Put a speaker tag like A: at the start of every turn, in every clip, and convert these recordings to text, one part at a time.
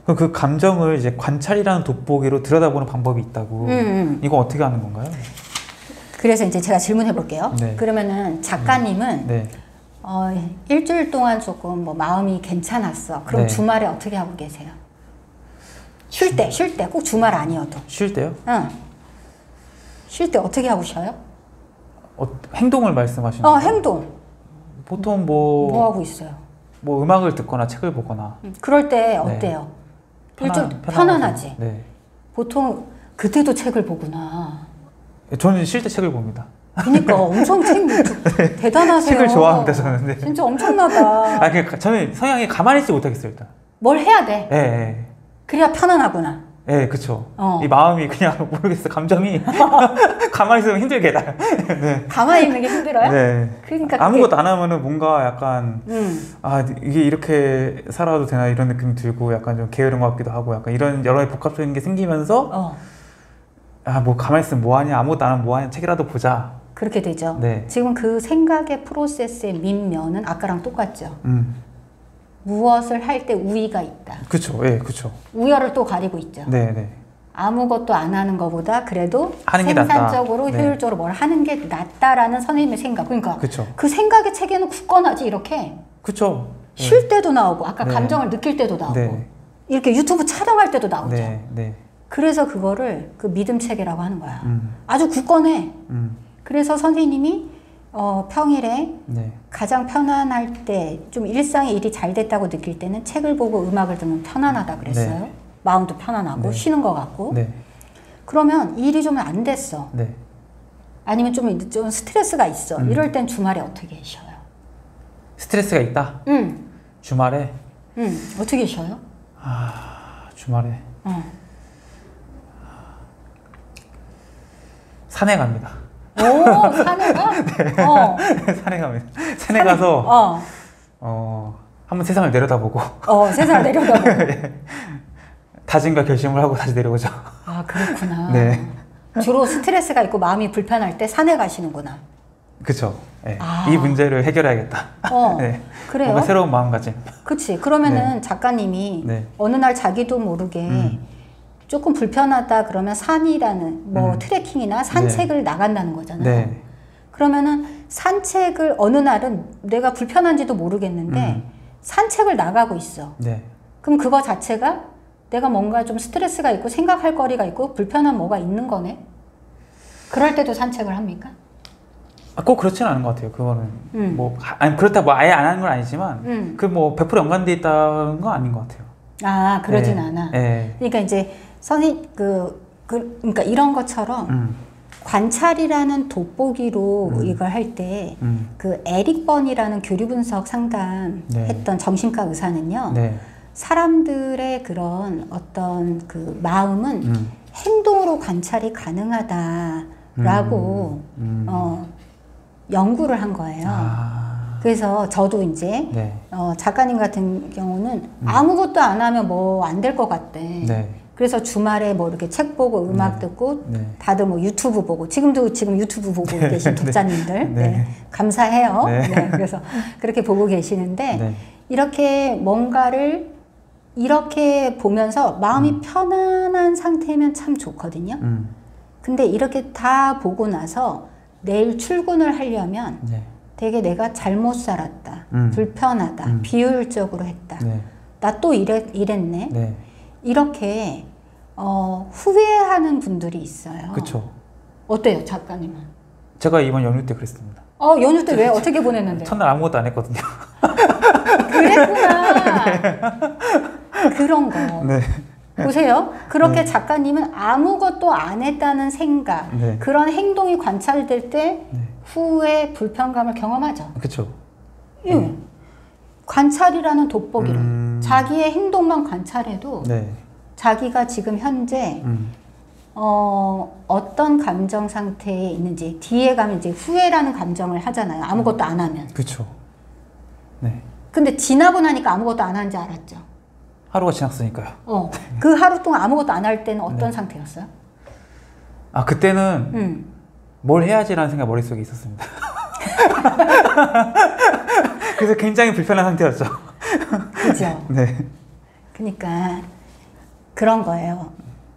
A: 그럼 그 감정을 이제 관찰이라는 돋보기로 들여다보는 방법이 있다고. 이거 어떻게 하는 건가요?
B: 그래서 이제 제가 질문해 볼게요.
A: 네.
B: 그러면은 작가님은
A: 네.
B: 일주일 동안 조금 뭐 마음이 괜찮았어. 그럼
A: 네.
B: 주말에 어떻게 하고 계세요? 쉴 때. 꼭 주말 아니어도.
A: 쉴 때요?
B: 응. 쉴 때 어떻게 하고 쉬어요?
A: 행동을 말씀하시는 거예요?
B: 행동.
A: 보통
B: 뭐 하고 있어요?
A: 뭐 음악을 듣거나 책을 보거나.
B: 그럴 때 어때요? 일주일 편안하지?
A: 네.
B: 보통 그때도 책을 보구나.
A: 저는 쉴 때 책을 봅니다.
B: 그러니까 엄청 네. 대단하세요.
A: 책을 좋아합니다, 저는. 네.
B: 진짜 엄청나다.
A: 저는 성향이 가만히 있지 못하겠어요, 일단.
B: 뭘 해야 돼?
A: 네.
B: 그래야 편안하구나.
A: 네, 그쵸. 이 마음이 그냥 모르겠어요. 감정이 가만히 있으면 힘들게 나요. 네.
B: 가만히 있는 게 힘들어요?
A: 네.
B: 그러니까
A: 아무것도 안 하면은 뭔가 약간 이게 이렇게 살아도 되나 이런 느낌이 들고 약간 좀 게으른 것 같기도 하고 약간 이런 여러 가지 복합적인 게 생기면서 뭐 가만히 있으면 뭐하냐, 아무것도 안 하면 뭐하냐, 책이라도 보자.
B: 그렇게 되죠.
A: 네.
B: 지금 그 생각의 프로세스의 민면은 아까랑 똑같죠. 무엇을 할 때 우위가 있다.
A: 그쵸, 예, 그쵸.
B: 우열을 또 가리고 있죠.
A: 네, 네.
B: 아무것도 안 하는 것보다 그래도
A: 하는 게
B: 생산적으로
A: 낫다.
B: 효율적으로 뭘 하는 게 낫다라는 선생님의 생각. 그러니까
A: 그쵸.
B: 그 생각의 체계는 굳건하지 이렇게.
A: 그쵸.
B: 쉴 때도 나오고 아까
A: 네.
B: 감정을 느낄 때도 나오고
A: 네.
B: 이렇게 유튜브 촬영할 때도 나오죠.
A: 네, 네.
B: 그래서 그거를 그 믿음 체계라고 하는 거야. 아주 굳건해. 그래서 선생님이 평일에
A: 네.
B: 가장 편안할 때 좀 일상의 일이 잘 됐다고 느낄 때는 책을 보고 음악을 들으면 편안하다 그랬어요.
A: 네.
B: 마음도 편안하고
A: 네.
B: 쉬는 것 같고.
A: 네.
B: 그러면 일이 좀 안 됐어.
A: 네.
B: 아니면 좀 스트레스가 있어. 이럴 땐 주말에 어떻게 쉬어요?
A: 스트레스가 있다? 주말에?
B: 어떻게 쉬어요?
A: 주말에? 산에 갑니다.
B: 오, 산에 가?
A: 네. 산에 갑니다. 산에 가서 한번 세상을 내려다보고
B: 세상을 내려다보고
A: 다짐과 결심을 하고 다시 내려오죠.
B: 아, 그렇구나.
A: 네.
B: 주로 스트레스가 있고 마음이 불편할 때 산에 가시는구나.
A: 그쵸. 네. 이 문제를 해결해야겠다.
B: 네. 그래요?
A: 뭔가 새로운 마음가짐.
B: 그치. 그러면은
A: 네.
B: 작가님이
A: 네.
B: 어느 날 자기도 모르게 조금 불편하다 그러면 산이라는 뭐 트레킹이나 산책을 나간다는 거잖아요.
A: 네.
B: 그러면은 산책을 어느 날은 내가 불편한지도 모르겠는데 산책을 나가고 있어.
A: 네.
B: 그럼 그거 자체가 내가 뭔가 좀 스트레스가 있고 생각할 거리가 있고 불편한 뭐가 있는 거네. 그럴 때도 산책을 합니까?
A: 꼭 그렇지는 않은 것 같아요. 그거는 뭐 아니 그렇다 뭐 아예 안 하는 건 아니지만 그 뭐 100% 연관돼 있다는 건 아닌 것 같아요.
B: 아, 그러진
A: 네.
B: 않아.
A: 네.
B: 그러니까 이제 그러니까 이런 것처럼 관찰이라는 돋보기로 이걸 할 때 그 에릭 번이라는 교류 분석 상담
A: 네.
B: 했던 정신과 의사는요.
A: 네.
B: 사람들의 그런 어떤 그 마음은 행동으로 관찰이 가능하다라고 연구를 한 거예요. 그래서 저도 이제
A: 네.
B: 작가님 같은 경우는 아무것도 안 하면 뭐 안 될 것 같대.
A: 네.
B: 그래서 주말에 뭐 이렇게 책 보고 음악 듣고
A: 네.
B: 다들 뭐 유튜브 보고 지금 유튜브 보고 계신 독자님들
A: 네.
B: 네. 감사해요.
A: 네.
B: 네. 그래서 그렇게 보고 계시는데
A: 네.
B: 이렇게 뭔가를 이렇게 보면서 마음이 편안한 상태면 참 좋거든요. 근데 이렇게 다 보고 나서 내일 출근을 하려면
A: 네.
B: 되게 내가 잘못 살았다, 불편하다, 비효율적으로 했다,
A: 네.
B: 나 또 이랬네.
A: 네.
B: 이렇게 후회하는 분들이 있어요.
A: 그쵸.
B: 어때요, 작가님은?
A: 제가 이번 연휴 때 그랬습니다.
B: 연휴 때 왜 어떻게 보냈는데?
A: 첫날 아무것도 안 했거든요.
B: 그랬구나. 그런 거.
A: 네.
B: 보세요. 그렇게 작가님은 아무것도 안 했다는 생각,
A: 네.
B: 그런 행동이 관찰될 때 후회, 불편감을 경험하죠.
A: 그쵸.
B: 관찰이라는 돋보기를 자기의 행동만 관찰해도
A: 네.
B: 자기가 지금 현재 어떤 감정 상태에 있는지 뒤에 가면 이제 후회라는 감정을 하잖아요. 아무것도 안 하면.
A: 그쵸. 네.
B: 근데 지나고 나니까 아무것도 안 한지 알았죠.
A: 하루가 지났으니까요.
B: 그 하루 동안 아무것도 안 할 때는 어떤 상태였어요?
A: 그때는 뭘 해야지라는 생각 머릿속에 있었습니다. 그래서 굉장히 불편한 상태였죠.
B: 그죠?
A: 네.
B: 그러니까 그런 거예요.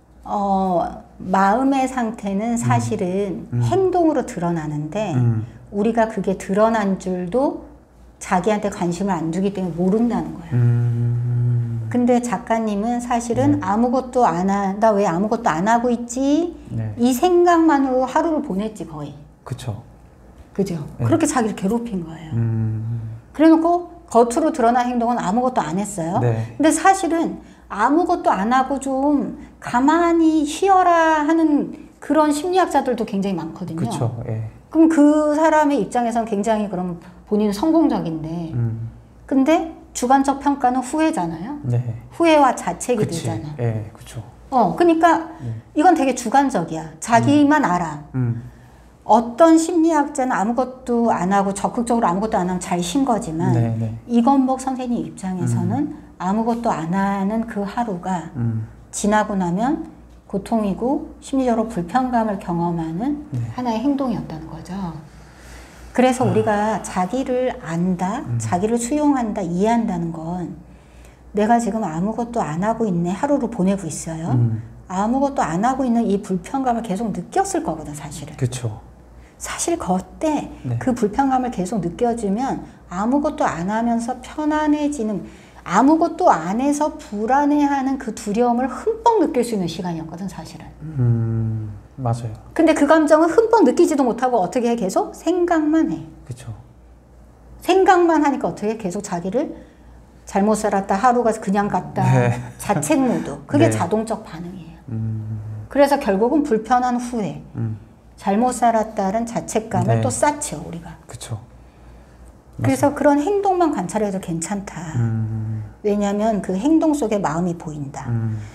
B: 마음의 상태는 사실은 행동으로 드러나는데 우리가 그게 드러난 줄도 자기한테 관심을 안 두기 때문에 모른다는 거예요. 근데 작가님은 사실은 아무것도 나 왜 아무것도 안 하고 있지? 이 생각만으로 하루를 보냈지 거의.
A: 그쵸.
B: 그죠? 그렇게 자기를 괴롭힌 거예요. 그래놓고 겉으로 드러난 행동은 아무것도 안 했어요. 근데 사실은 아무것도 안 하고 좀 가만히 쉬어라 하는 그런 심리학자들도 굉장히 많거든요.
A: 그쵸.
B: 그럼 그 사람의 입장에서는 굉장히 그럼 본인은 성공적인데 근데 주관적 평가는 후회잖아요. 후회와 자책이 들잖아.
A: 그쵸.
B: 그러니까 이건 되게 주관적이야. 자기만 알아. 어떤 심리학자는 아무것도 안 하고 적극적으로 아무것도 안 하면 잘 쉰 거지만 이건복 선생님 입장에서는 아무것도 안 하는 그 하루가 지나고 나면 고통이고 심리적으로 불편감을 경험하는 하나의 행동이었다는 거죠. 그래서 우리가 자기를 안다, 자기를 수용한다, 이해한다는 건 내가 지금 아무것도 안 하고 있네, 하루를 보내고 있어요. 아무것도 안 하고 있는 이 불편감을 계속 느꼈을 거거든, 사실은.
A: 그쵸.
B: 사실 그때 그 불편감을 계속 느껴주면 아무것도 안 하면서 편안해지는, 아무것도 안 해서 불안해하는 그 두려움을 흠뻑 느낄 수 있는 시간이었거든, 사실은.
A: 맞아요.
B: 근데 그 감정을 흠뻑 느끼지도 못하고 어떻게 해? 계속 생각만 해.
A: 그쵸.
B: 생각만 하니까 어떻게 해? 계속 자기를 잘못 살았다, 하루가 그냥 갔다, 자책 모드. 그게 자동적 반응이에요. 그래서 결국은 불편한 후회, 잘못 살았다는 자책감을 또 쌓죠, 우리가.
A: 그쵸.
B: 그래서 그런 행동만 관찰해도 괜찮다. 왜냐하면 그 행동 속에 마음이 보인다.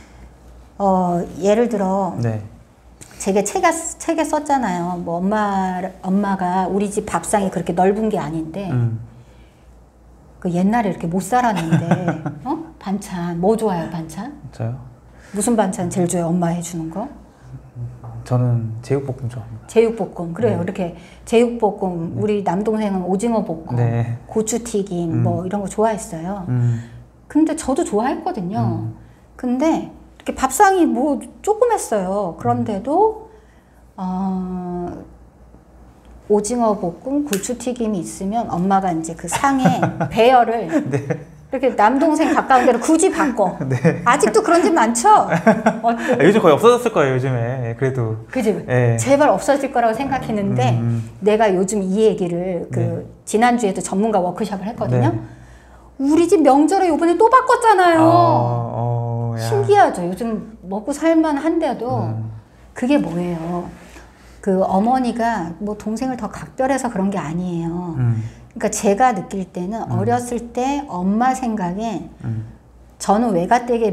B: 예를 들어 제가 책에 썼잖아요. 뭐 엄마가 우리 집 밥상이 그렇게 넓은 게 아닌데 그 옛날에 이렇게 못 살았는데 반찬 뭐 좋아요, 반찬?
A: 저요?
B: 무슨 반찬 제일 좋아요? 엄마 해주는 거?
A: 저는 제육볶음 좋아합니다.
B: 제육볶음. 그래요. 이렇게 제육볶음, 우리 남동생은 오징어 볶음, 고추튀김 뭐 이런 거 좋아했어요. 근데 저도 좋아했거든요. 근데 이렇게 밥상이 뭐 조그맸어요. 그런데도 오징어 볶음, 고추튀김이 있으면 엄마가 이제 그 상에 배열을 이렇게 남동생 가까운 데로 굳이 바꿔. 아직도 그런 집 많죠?
A: 요즘 거의 없어졌을 거예요, 요즘에. 그래도.
B: 그지? 제발 없어질 거라고 생각했는데 내가 요즘 이 얘기를 지난주에도 전문가 워크숍을 했거든요. 우리 집 명절에 요번에 또 바꿨잖아요. 신기하죠? 요즘 먹고 살만한데도 그게 뭐예요? 그 어머니가 뭐 동생을 더 각별해서 그런 게 아니에요. 그러니까 제가 느낄 때는 어렸을 때 엄마 생각에 저는 외가댁에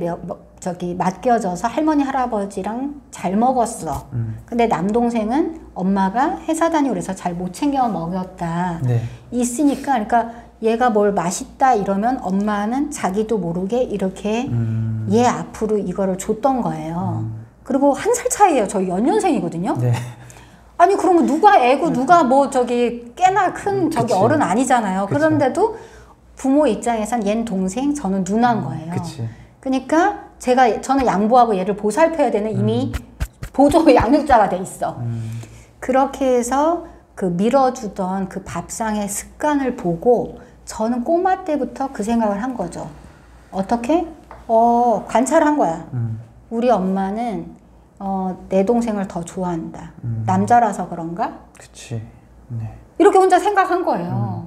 B: 맡겨져서 할머니 할아버지랑 잘 먹었어. 근데 남동생은 엄마가 회사 다니고 그래서 잘 못 챙겨 먹였다. 있으니까 그러니까 얘가 뭘 맛있다 이러면 엄마는 자기도 모르게 이렇게 얘 앞으로 이거를 줬던 거예요. 그리고 1살 차이예요. 저희 연년생이거든요. 아니 그러면 누가 애고 누가 뭐 꽤나 큰 어른 아니잖아요. 그런데도 부모 입장에선 얜 동생, 저는 누나인 거예요. 그러니까 저는 양보하고 얘를 보살펴야 되는 이미 보조 양육자가 돼 있어. 그렇게 해서 그 밀어주던 그 밥상의 습관을 보고 저는 꼬마 때부터 그 생각을 한 거죠. 어떻게? 관찰한 거야. 우리 엄마는 내 동생을 더 좋아한다. 남자라서 그런가?
A: 그치.
B: 이렇게 혼자 생각한 거예요.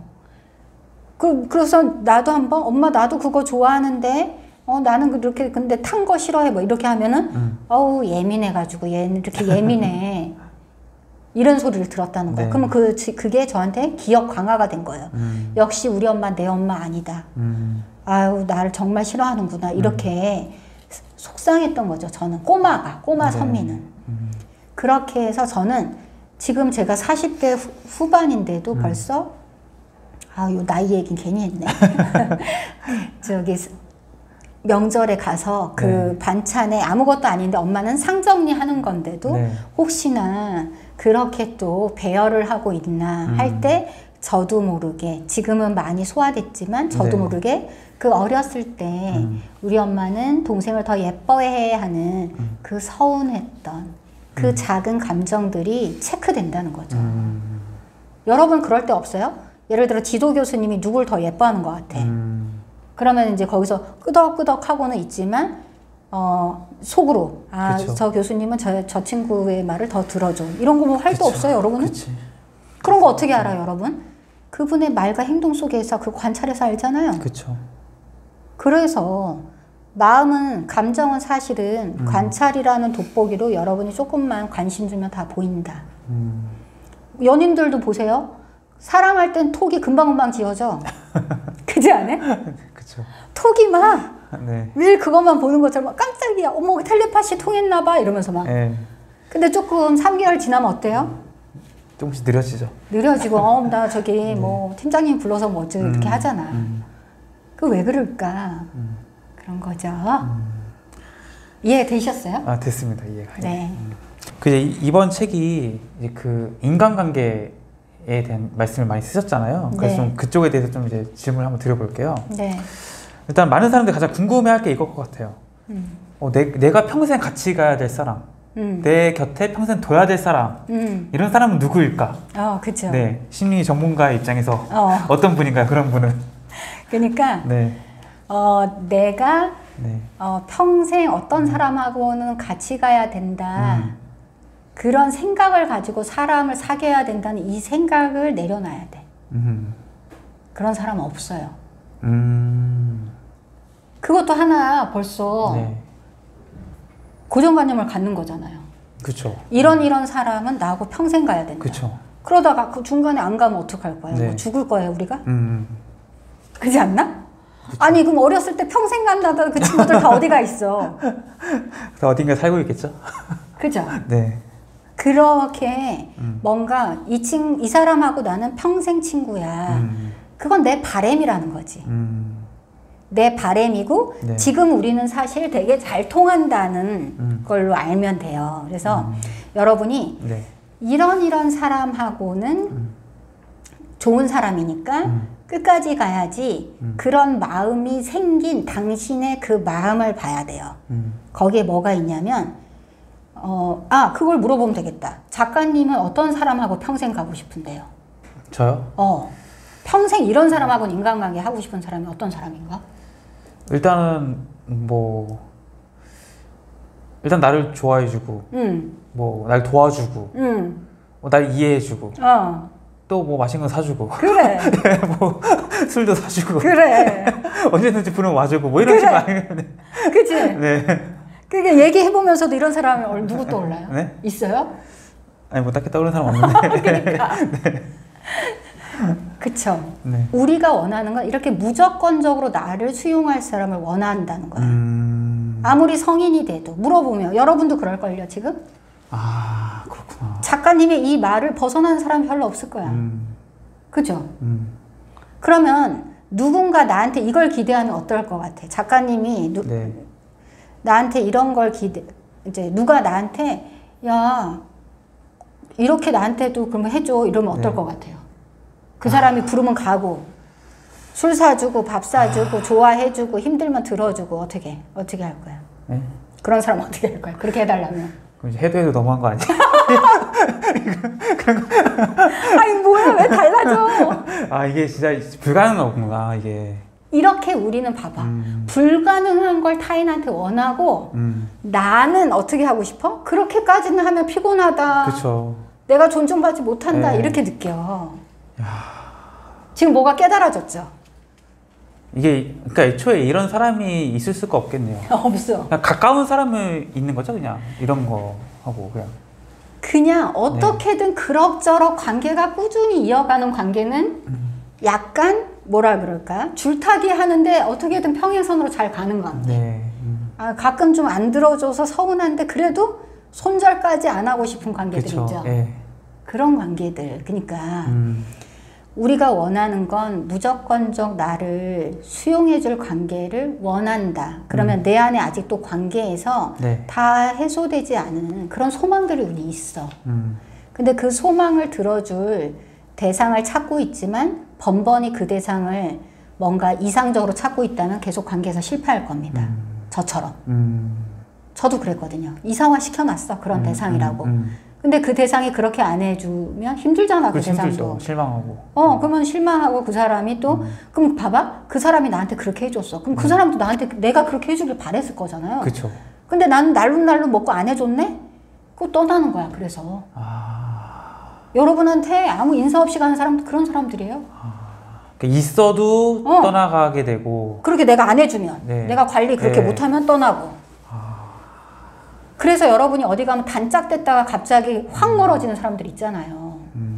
B: 그래서 나도 한번 엄마 나도 그거 좋아하는데 나는 그렇게 근데 탄 거 싫어해 뭐 이렇게 하면은 어우 예민해가지고 얘는 이렇게 예민해 이런 소리를 들었다는 거예요. 그러면 그게 저한테 기억 강화가 된 거예요. 역시 우리 엄마 내 엄마 아니다. 아유 나를 정말 싫어하는구나 이렇게 속상했던 거죠. 저는 꼬마 선미는. 그렇게 해서 저는 지금 제가 40대 후반인데도 벌써 요 나이 얘기는 괜히 했네. 명절에 가서 그 반찬에 아무것도 아닌데 엄마는 상정리하는 건데도 혹시나 그렇게 또 배열을 하고 있나 할 때 저도 모르게 지금은 많이 소화됐지만 저도 모르게 그 어렸을 때 우리 엄마는 동생을 더 예뻐해야 하는 그 서운했던 그 작은 감정들이 체크된다는 거죠. 여러분 그럴 때 없어요? 예를 들어 지도 교수님이 누굴 더 예뻐하는 것 같아. 그러면 이제 거기서 끄덕끄덕 하고는 있지만 속으로 저 교수님은 저 친구의 말을 더 들어줘. 이런 거 뭐 할 수 없어요, 여러분은? 그런 거 어떻게 알아요, 여러분? 그분의 말과 행동 속에서 그 관찰해서 알잖아요.
A: 그렇죠.
B: 그래서 마음은, 감정은 사실은 관찰이라는 돋보기로 여러분이 조금만 관심 주면 다 보인다. 연인들도 보세요. 사랑할 땐 톡이 금방금방 지워져. 그지 않아요?
A: 그쵸.
B: 톡이 막
A: 네.
B: 늘 그것만 보는 것처럼 깜짝이야. 어머 텔레파시 통했나 봐 이러면서 막.
A: 네.
B: 근데 조금 3개월 지나면 어때요?
A: 조금씩 느려지죠.
B: 느려지고 나 저기 뭐 팀장님 불러서 뭐 어쩌고 이렇게 하잖아. 그 왜 그럴까? 그런 거죠. 이해되셨어요?
A: 아, 됐습니다. 이해가.
B: 네.
A: 그 이번 책이 이제 그 인간관계에 대한 말씀을 많이 쓰셨잖아요. 그래서 좀 그쪽에 대해서 좀 이제 질문을 한번 드려볼게요.
B: 네.
A: 일단 많은 사람들이 가장 궁금해할 게 이걸 것 같아요. 내가 평생 같이 가야 될 사람, 내 곁에 평생 둬야 될 사람, 이런 사람은 누구일까?
B: 그렇죠.
A: 네, 심리 전문가의 입장에서 어떤 분인가요? 그런 분은?
B: 그러니까
A: 네.
B: 내가
A: 네.
B: 평생 어떤 사람하고는 같이 가야 된다. 그런 생각을 가지고 사람을 사귀어야 된다는 이 생각을 내려놔야 돼. 그런 사람 없어요. 그것도 하나 벌써
A: 네. 고정관념을
B: 갖는 거잖아요.
A: 그렇죠.
B: 이런 사람은 나하고 평생 가야 된다.
A: 그렇죠.
B: 그러다가 그 중간에 안 가면 어떡할 거예요?
A: 네.
B: 뭐 죽을 거예요, 우리가? 그렇지 않나? 그쵸. 아니 그럼 어렸을 때 평생 간다던 그 친구들 다 어디가 있어?
A: 어딘가 살고 있겠죠?
B: 그죠?
A: 네.
B: 그렇게 뭔가 이 사람하고 나는 평생 친구야. 그건 내 바램이라는 거지. 내 바램이고
A: 네.
B: 지금 우리는 사실 되게 잘 통한다는 걸로 알면 돼요. 그래서 여러분이
A: 네.
B: 이런 사람하고는 좋은 사람이니까 끝까지 가야지 그런 마음이 생긴 당신의 그 마음을 봐야 돼요. 거기에 뭐가 있냐면 그걸 물어보면 되겠다. 작가님은 어떤 사람하고 평생 가고 싶은데요?
A: 저요?
B: 평생 이런 사람하고는 인간관계 하고 싶은 사람이 어떤 사람인가?
A: 일단은 일단 나를 좋아해주고 뭐 날 도와주고 날 이해해주고 또 뭐 맛있는 거 사주고
B: 그래.
A: 네, 뭐 술도 사주고
B: 그래.
A: 언제든지 부르면 와주고 뭐 이런 식으로 아니면
B: 그치?
A: 네.
B: 그게 얘기해보면서도 이런 사람이 누구 떠올라요?
A: 네?
B: 있어요?
A: 아니 뭐 딱히 떠오르는 사람 없는데
B: 그러니까. 네. 그쵸.
A: 네.
B: 우리가 원하는 건 이렇게 무조건적으로 나를 수용할 사람을 원한다는 거야. 아무리 성인이 돼도 물어보면 여러분도 그럴걸요 지금?
A: 그렇구나.
B: 작가님의 이 말을 벗어나는 사람이 별로 없을 거야. 그죠? 그러면 누군가 나한테 이걸 기대하면 어떨 것 같아? 작가님이
A: 네.
B: 나한테 이런 걸 이제 누가 나한테 야 이렇게 나한테도 그러면 해줘 이러면 어떨
A: 네.
B: 것 같아요? 그 사람이 부르면 가고 술 사주고 밥 사주고 좋아해주고 힘들면 들어주고 어떻게 할 거야?
A: 네?
B: 그런 사람 어떻게 할 거야? 그렇게 해달라면
A: 그럼 이제 해도 너무한 거 아니야?
B: 아니 뭐야 왜 달라져?
A: 이게 진짜 불가능하구나 이게.
B: 이렇게 우리는 봐봐. 불가능한 걸 타인한테 원하고 나는 어떻게 하고 싶어? 그렇게까지는 하면 피곤하다.
A: 그렇죠.
B: 내가 존중받지 못한다.
A: 네.
B: 이렇게 느껴. 지금 뭐가 깨달아졌죠?
A: 이게 그러니까 애초에 이런 사람이 있을 수가 없겠네요.
B: 없어.
A: 그냥 가까운 사람은 있는 거죠, 그냥 이런 거 하고
B: 그냥 어떻게든 그럭저럭 관계가 꾸준히 이어가는 관계는 약간 뭐라 그럴까? 줄타기 하는데 어떻게든 평행선으로 잘 가는 건데.
A: 네.
B: 가끔 좀 안 들어줘서 서운한데 그래도 손절까지 안 하고 싶은 관계들
A: 그쵸.
B: 있죠.
A: 네.
B: 그런 관계들. 그러니까 우리가 원하는 건 무조건적 나를 수용해줄 관계를 원한다. 그러면 내 안에 아직도 관계에서
A: 네.
B: 다 해소되지 않은 그런 소망들이 우리 있어. 근데 그 소망을 들어줄 대상을 찾고 있지만 번번이 그 대상을 뭔가 이상적으로 찾고 있다면 계속 관계에서 실패할 겁니다. 저처럼. 저도 그랬거든요. 이상화 시켜놨어. 그런 대상이라고. 근데 그 대상이 그렇게 안 해주면 힘들잖아. 그 대상도.
A: 힘들죠. 실망하고.
B: 그러면 실망하고 그 사람이 또 그럼 봐봐. 그 사람이 나한테 그렇게 해줬어. 그럼 그 사람도 나한테 내가 그렇게 해주길 바랬을 거잖아요.
A: 그렇죠.
B: 근데 나는 날로 먹고 안 해줬네? 그거 떠나는 거야. 그래서. 여러분한테 아무 인사 없이 가는 사람도 그런 사람들이에요.
A: 그러니까 있어도 떠나가게 되고.
B: 그렇게 내가 안 해주면.
A: 네.
B: 내가 관리 그렇게 못하면 떠나고. 그래서 여러분이 어디 가면 단짝됐다가 갑자기 확 멀어지는 사람들 있잖아요.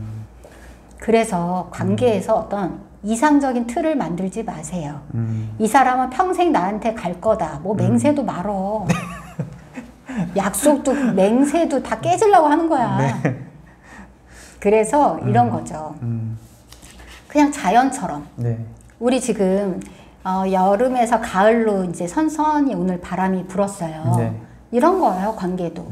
B: 그래서 관계에서 어떤 이상적인 틀을 만들지 마세요. 이 사람은 평생 나한테 갈 거다. 뭐 맹세도 말어. 약속도 맹세도 다 깨지려고 하는 거야.
A: 네.
B: 그래서 이런 거죠. 그냥 자연처럼.
A: 네.
B: 우리 지금 여름에서 가을로 이제 선선히 오늘 바람이 불었어요.
A: 네.
B: 이런 거예요, 관계도.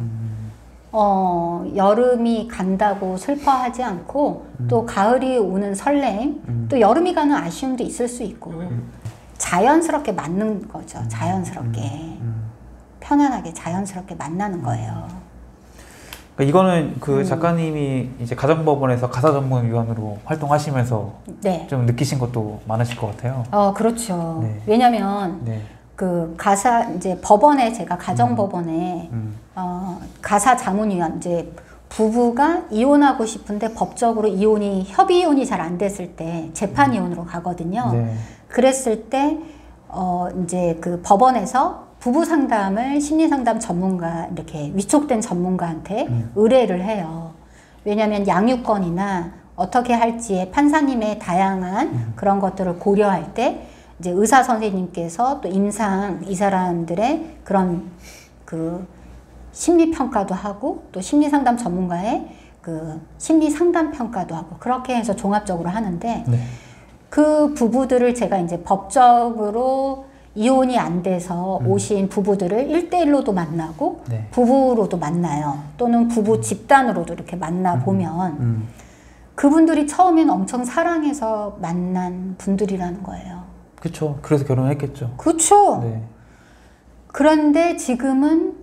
B: 여름이 간다고 슬퍼하지 않고 또 가을이 오는 설렘, 또 여름이 가는 아쉬움도 있을 수 있고 자연스럽게 맞는 거죠. 자연스럽게. 편안하게 자연스럽게 만나는 거예요.
A: 그러니까 이거는 그 작가님이 이제 가정법원에서 가사전문위원으로 활동하시면서
B: 네.
A: 좀 느끼신 것도 많으실 것 같아요.
B: 그렇죠.
A: 네.
B: 왜냐면
A: 네.
B: 그 이제 법원에 제가 가정법원에 가사 자문위원 이제 부부가 이혼하고 싶은데 법적으로 협의 이혼이 잘 안 됐을 때 재판 이혼으로 가거든요.
A: 네.
B: 그랬을 때 이제 그 법원에서 부부 상담을 심리 상담 전문가 이렇게 위촉된 전문가한테 의뢰를 해요. 왜냐하면 양육권이나 어떻게 할지에 판사님의 다양한 그런 것들을 고려할 때 이제 의사 선생님께서 또 임상 이 사람들의 그런 그 심리 평가도 하고 또 심리 상담 전문가의 그 심리 상담 평가도 하고 그렇게 해서 종합적으로 하는데
A: 네.
B: 그 부부들을 제가 이제 법적으로 이혼이 안 돼서 오신 부부들을 1대1로도 만나고
A: 네.
B: 부부로도 만나요. 또는 부부 집단으로도 이렇게 만나보면 그분들이 처음엔 엄청 사랑해서 만난 분들이라는 거예요.
A: 그렇죠. 그래서 결혼했겠죠.
B: 그렇죠.
A: 네.
B: 그런데 지금은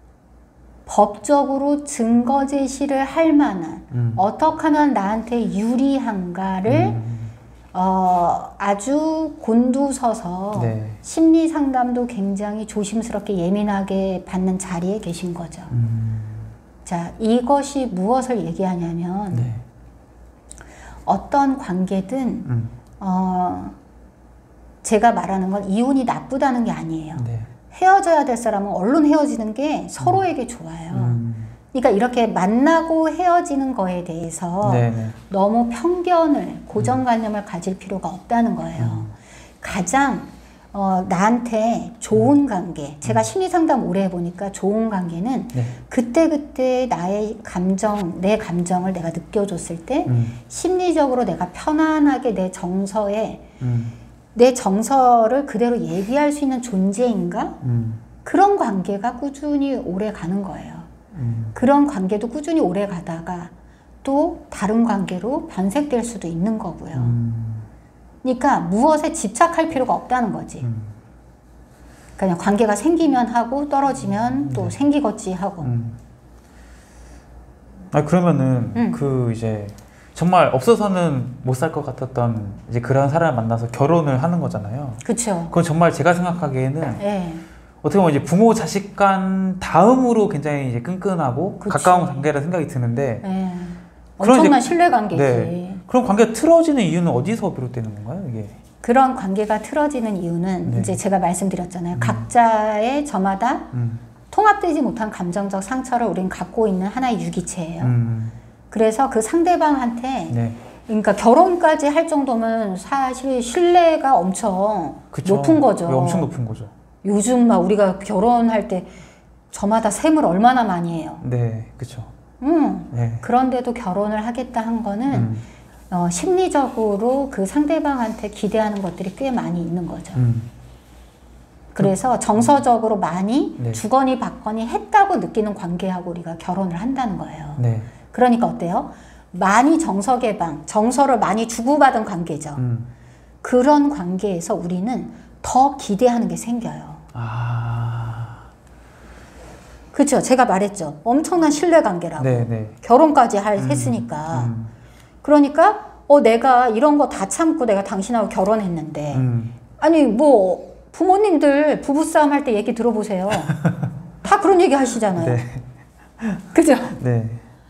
B: 법적으로 증거 제시를 할 만한 어떻게 하면 나한테 유리한가를 아주 곤두서서
A: 네.
B: 심리 상담도 굉장히 조심스럽게 예민하게 받는 자리에 계신 거죠. 자, 이것이 무엇을 얘기하냐면
A: 네.
B: 어떤 관계든 제가 말하는 건 이혼이 나쁘다는 게 아니에요.
A: 네.
B: 헤어져야 될 사람은 얼른 헤어지는 게 서로에게 좋아요. 그러니까 이렇게 만나고 헤어지는 거에 대해서
A: 네네.
B: 너무 편견을, 고정관념을 가질 필요가 없다는 거예요. 가장 나한테 좋은 관계, 제가 심리상담 오래 해보니까 좋은 관계는
A: 네.
B: 그때그때 나의 감정, 내 감정을 내가 느껴줬을 때 심리적으로 내가 편안하게 내 정서에 내 정서를 그대로 얘기할 수 있는 존재인가? 그런 관계가 꾸준히 오래 가는 거예요. 그런 관계도 꾸준히 오래 가다가 또 다른 관계로 변색될 수도 있는 거고요. 그러니까 무엇에 집착할 필요가 없다는 거지. 그냥 관계가 생기면 하고 떨어지면 또 생기겠지 하고.
A: 그러면은 그 이제 정말 없어서는 못 살 것 같았던 이제 그런 사람을 만나서 결혼을 하는 거잖아요.
B: 그렇죠.
A: 그건 정말 제가 생각하기에는
B: 네.
A: 어떻게 보면 이제 부모 자식 간 다음으로 굉장히 이제 끈끈하고
B: 그치.
A: 가까운 관계라 생각이 드는데
B: 네.
A: 그런
B: 엄청난
A: 이제-
B: 신뢰 관계지.
A: 네. 그런 관계가 틀어지는 이유는 어디서 비롯되는 건가요, 이게?
B: 그런 관계가 틀어지는 이유는
A: 네.
B: 이제 제가 말씀드렸잖아요. 각자의 저마다 통합되지 못한 감정적 상처를 우리는 갖고 있는 하나의 유기체예요. 그래서 그 상대방한테
A: 네.
B: 그러니까 결혼까지 할 정도면 사실 신뢰가 엄청
A: 그쵸.
B: 높은 거죠.
A: 네, 엄청 높은 거죠.
B: 요즘 막 우리가 결혼할 때 저마다 셈을 얼마나 많이 해요.
A: 네, 그렇죠. 네.
B: 그런데도 결혼을 하겠다 한 거는 심리적으로 그 상대방한테 기대하는 것들이 꽤 많이 있는 거죠. 그래서 정서적으로 많이
A: 네.
B: 주거니 받거니 했다고 느끼는 관계하고 우리가 결혼을 한다는 거예요.
A: 네.
B: 그러니까 어때요? 많이 정서 개방, 정서를 많이 주고받은 관계죠. 그런 관계에서 우리는 더 기대하는 게 생겨요. 그렇죠. 제가 말했죠. 엄청난 신뢰관계라고.
A: 네.
B: 결혼까지 했으니까. 그러니까 내가 이런 거 다 참고 내가 당신하고 결혼했는데 아니 뭐 부모님들 부부싸움 할 때 얘기 들어보세요. 다 그런 얘기 하시잖아요.
A: 네.
B: 그죠?
A: 네.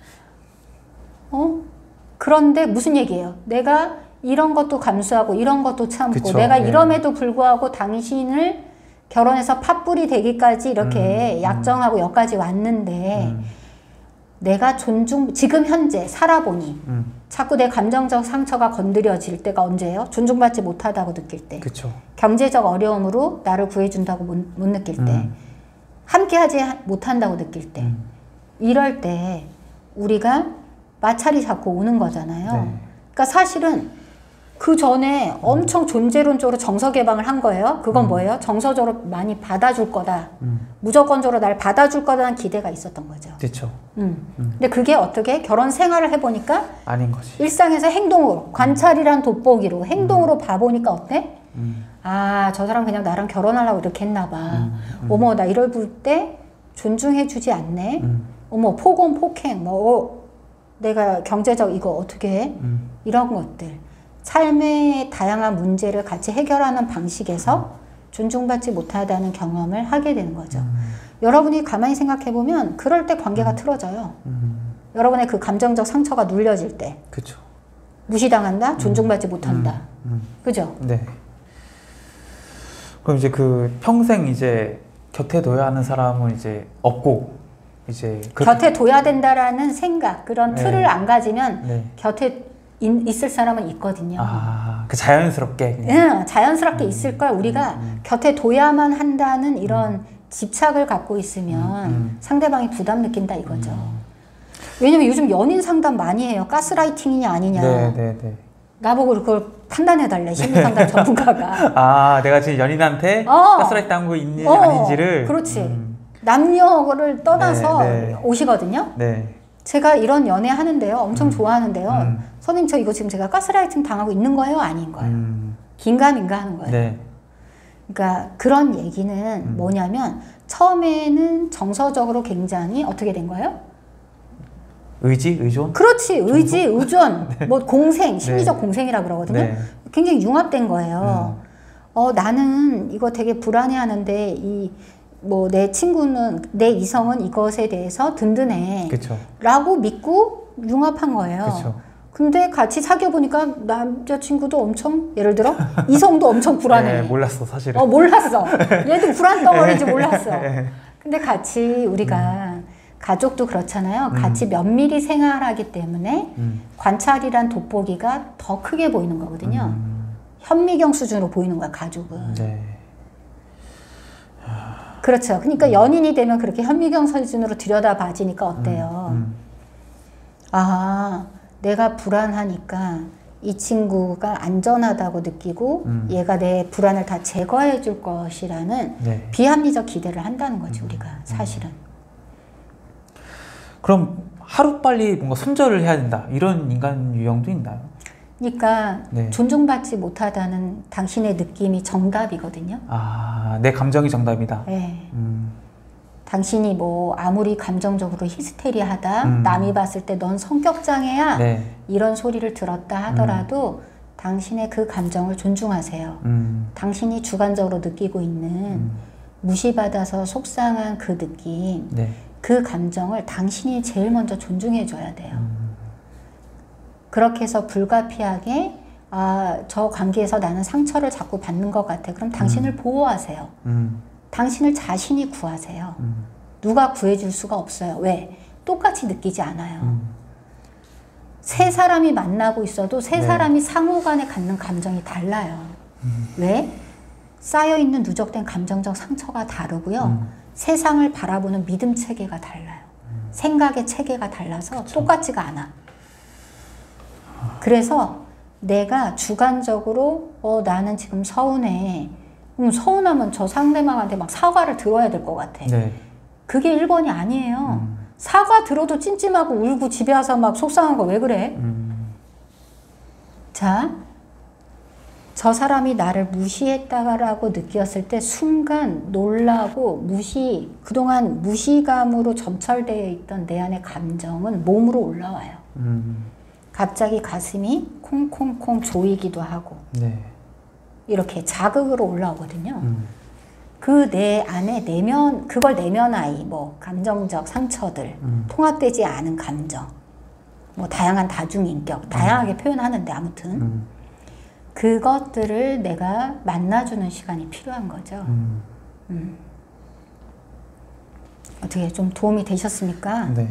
B: 그런데 무슨 얘기예요? 내가 이런 것도 감수하고 이런 것도 참고
A: 그쵸,
B: 내가
A: 네.
B: 이럼에도 불구하고 당신을 결혼해서 팥불이 되기까지 이렇게 약정하고 여기까지 왔는데 내가 지금 현재 살아보니 자꾸 내 감정적 상처가 건드려질 때가 언제예요? 존중받지 못하다고 느낄 때.
A: 그쵸.
B: 경제적 어려움으로 나를 구해준다고 못 느낄 때. 함께하지 못한다고 느낄 때. 이럴 때 우리가 마찰이 자꾸 오는 거잖아요.
A: 네.
B: 그러니까 사실은 그 전에 엄청 존재론적으로 정서 개방을 한 거예요. 그건 뭐예요? 정서적으로 많이 받아줄 거다. 무조건적으로 날 받아줄 거다라는 기대가 있었던 거죠.
A: 그렇죠.
B: 근데 그게 어떻게 결혼 생활을 해보니까
A: 아닌 거지.
B: 일상에서 행동으로 관찰이란 돋보기로 행동으로 봐보니까 어때? 저 사람 그냥 나랑 결혼하려고 이렇게 했나 봐. 어머 나 이럴 때 존중해주지 않네. 어머 폭언 폭행 내가 경제적 이거 어떻게 해? 이런 것들. 삶의 다양한 문제를 같이 해결하는 방식에서 존중받지 못하다는 경험을 하게 되는 거죠. 여러분이 가만히 생각해보면 그럴 때 관계가 틀어져요. 여러분의 그 감정적 상처가 눌려질 때.
A: 그쵸.
B: 무시당한다? 존중받지 못한다. 그죠?
A: 네. 그럼 이제 그 평생 이제 곁에 둬야 하는 사람은 이제 없고 이제
B: 곁에 둬야 된다라는 생각, 그런 틀을
A: 네.
B: 안 가지면
A: 네.
B: 곁에 있을 사람은 있거든요.
A: 그 자연스럽게. 그냥.
B: 자연스럽게 있을 걸 우리가 곁에 둬야만 한다는 이런 집착을 갖고 있으면 상대방이 부담 느낀다 이거죠. 왜냐면 요즘 연인 상담 많이 해요. 가스라이팅이냐 아니냐.
A: 네.
B: 나보고 그걸 판단해달래, 심리상담 전문가가.
A: 내가 지금 연인한테 가스라이팅 한 거 있는지 아닌지를.
B: 그렇지. 남녀를 떠나서
A: 네.
B: 오시거든요.
A: 네.
B: 제가 이런 연애 하는데요. 엄청 좋아하는데요. 선생님 저 이거 지금 제가 가스라이팅 당하고 있는 거예요? 아닌 거예요? 긴가민가 하는 거예요.
A: 네.
B: 그러니까 그런 얘기는 뭐냐면 처음에는 정서적으로 굉장히 어떻게 된 거예요?
A: 의존?
B: 그렇지. 의존. 네. 뭐 공생, 심리적 공생이라고 그러거든요.
A: 네.
B: 굉장히 융합된 거예요. 나는 이거 되게 불안해하는데 내 친구는, 내 이성은 이것에 대해서 든든해.
A: 그쵸.
B: 라고 믿고 융합한 거예요.
A: 그쵸.
B: 근데 같이 사귀어보니까 남자친구도 엄청, 예를 들어, 이성도 엄청 불안해.
A: 네, 몰랐어, 사실은.
B: 몰랐어. 얘도 불안 덩어리인지 몰랐어. 근데 같이 우리가 가족도 그렇잖아요. 같이 면밀히 생활하기 때문에 관찰이란 돋보기가 더 크게 보이는 거거든요. 현미경 수준으로 보이는 거야, 가족은.
A: 네.
B: 그렇죠. 그러니까 연인이 되면 그렇게 현미경 수준으로 들여다봐지니까 어때요? 내가 불안하니까 이 친구가 안전하다고 느끼고 얘가 내 불안을 다 제거해 줄 것이라는
A: 네.
B: 비합리적 기대를 한다는 거지, 우리가 사실은.
A: 그럼 하루빨리 뭔가 손절을 해야 된다. 이런 인간 유형도 있나요?
B: 그러니까
A: 네.
B: 존중받지 못하다는 당신의 느낌이 정답이거든요.
A: 내 감정이 정답이다.
B: 네. 당신이 아무리 감정적으로 히스테리하다, 남이 봤을 때 넌 성격장애야,
A: 네.
B: 이런 소리를 들었다 하더라도 당신의 그 감정을 존중하세요. 당신이 주관적으로 느끼고 있는 무시받아서 속상한 그 느낌,
A: 네.
B: 그 감정을 당신이 제일 먼저 존중해 줘야 돼요. 그렇게 해서 불가피하게 저 관계에서 나는 상처를 자꾸 받는 것 같아. 그럼 당신을 보호하세요. 당신을 자신이 구하세요. 누가 구해줄 수가 없어요. 왜? 똑같이 느끼지 않아요. 세 사람이 만나고 있어도 세 사람이 상호간에 갖는 감정이 달라요. 왜? 쌓여있는 누적된 감정적 상처가 다르고요. 세상을 바라보는 믿음 체계가 달라요. 생각의 체계가 달라서
A: 그쵸.
B: 똑같지가 않아. 그래서 내가 주관적으로 나는 지금 서운해. 그럼 서운하면 저 상대방한테 막 사과를 들어야 될 것 같아.
A: 네.
B: 그게 1번이 아니에요. 사과 들어도 찜찜하고 울고 집에 와서 막 속상한 거 왜 그래? 자, 저 사람이 나를 무시했다라고 느꼈을 때 순간 놀라고 그동안 무시감으로 점철되어 있던 내 안의 감정은 몸으로 올라와요. 갑자기 가슴이 콩콩콩 조이기도 하고
A: 네.
B: 이렇게 자극으로 올라오거든요. 그 내 안에 그걸 내면아이, 뭐 감정적 상처들, 통합되지 않은 감정, 뭐 다양한 다중인격, 다양하게 표현하는데 아무튼 그것들을 내가 만나주는 시간이 필요한 거죠. 어떻게 좀 도움이 되셨습니까?
A: 네.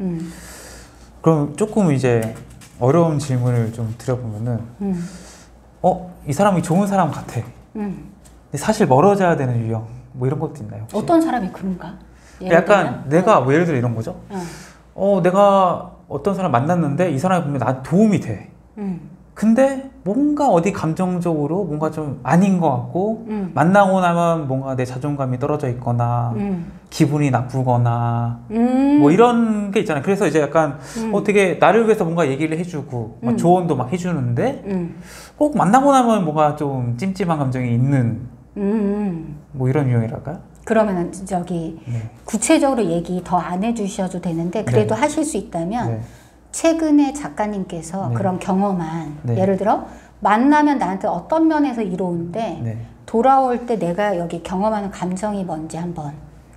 A: 그럼 조금 이제 어려운 질문을 좀 드려보면은, 이 사람이 좋은 사람 같아. 근데 사실 멀어져야 되는 유형, 뭐 이런 것도 있나요? 혹시?
B: 어떤 사람이 그런가?
A: 약간 내가 뭐 예를 들어 이런 거죠. 내가 어떤 사람 만났는데 이 사람이 보면 나한테 도움이 돼. 근데 뭔가 어디 감정적으로 뭔가 좀 아닌 것 같고 만나고 나면 뭔가 내 자존감이 떨어져 있거나 기분이 나쁘거나 뭐 이런 게 있잖아요. 그래서 이제 약간 되게 나를 위해서 뭔가 얘기를 해주고 막 조언도 막 해주는데 꼭 만나고 나면 뭔가 좀 찜찜한 감정이 있는 뭐 이런 유형이랄까요?
B: 그러면은 구체적으로 얘기 더 안 해주셔도 되는데 그래도 하실 수 있다면 최근에 작가님께서 그런 경험한 예를 들어 만나면 나한테 어떤 면에서 이로운데 돌아올 때 내가 여기 경험하는 감정이 뭔지 한번.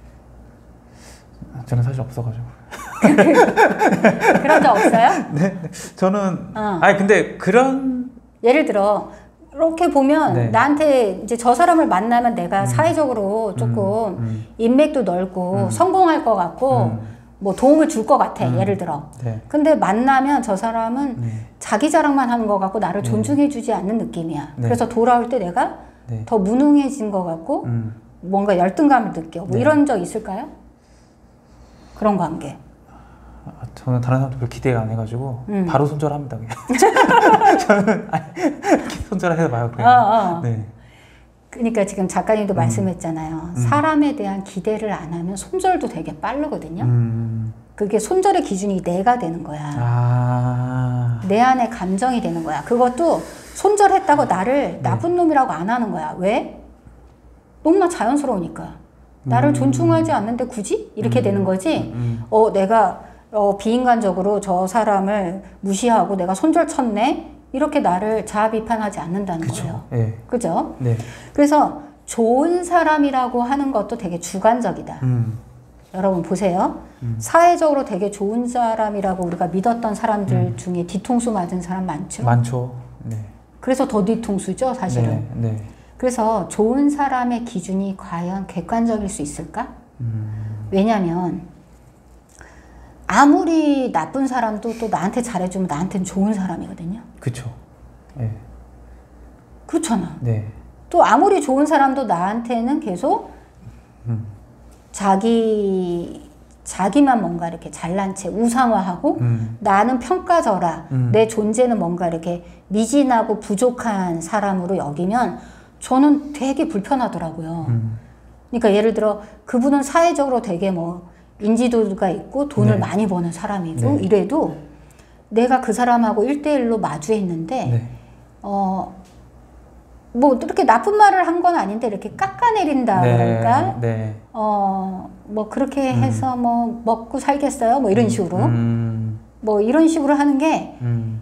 A: 저는 사실 없어가지고.
B: 그런 적 없어요?
A: 네, 저는 아니 근데 그런
B: 예를 들어 이렇게 보면 나한테 이제 저 사람을 만나면 내가 사회적으로 조금 인맥도 넓고 성공할 것 같고 뭐 도움을 줄 것 같아. 예를 들어. 근데 만나면 저 사람은 자기 자랑만 하는 것 같고 나를 존중해 주지 않는 느낌이야. 그래서 돌아올 때 내가 더 무능해진 것 같고 뭔가 열등감을 느껴. 뭐 이런 적 있을까요? 그런 관계.
A: 저는 다른 사람들 별 기대 안 해가지고 바로 손절합니다 그냥. 저는 손절해서 봐요 그냥. 네.
B: 그러니까 지금 작가님도 말씀했잖아요. 사람에 대한 기대를 안 하면 손절도 되게 빠르거든요. 그게 손절의 기준이 내가 되는 거야. 내 안에 감정이 되는 거야. 그것도 손절했다고 나를 나쁜 놈이라고 안 하는 거야. 왜? 너무나 자연스러우니까. 나를 존중하지 않는데 굳이? 이렇게 되는 거지. 내가 비인간적으로 저 사람을 무시하고 내가 손절 쳤네? 이렇게 나를 자아 비판하지 않는다는 거예요. 네. 그죠? 네. 그래서 좋은 사람이라고 하는 것도 되게 주관적이다. 여러분 보세요. 사회적으로 되게 좋은 사람이라고 우리가 믿었던 사람들 중에 뒤통수 맞은 사람 많죠?
A: 많죠. 네.
B: 그래서 더 뒤통수죠, 사실은. 네. 네. 그래서 좋은 사람의 기준이 과연 객관적일 수 있을까? 왜냐하면 아무리 나쁜 사람도 또 나한테 잘해주면 나한테는 좋은 사람이거든요.
A: 그렇죠. 네.
B: 그렇잖아. 네. 또 아무리 좋은 사람도 나한테는 계속 자기만 뭔가 이렇게 잘난 채 우상화하고 나는 평가절하, 내 존재는 뭔가 이렇게 미진하고 부족한 사람으로 여기면 저는 되게 불편하더라고요. 그러니까 예를 들어 그분은 사회적으로 되게 뭐 인지도가 있고 돈을 많이 버는 사람이고 이래도 내가 그 사람하고 1대1로 마주했는데 뭐 이렇게 나쁜 말을 한 건 아닌데 이렇게 깎아내린다 그럴까? 뭐 그렇게 해서 뭐 먹고 살겠어요? 뭐 이런 식으로 뭐 이런 식으로 하는 게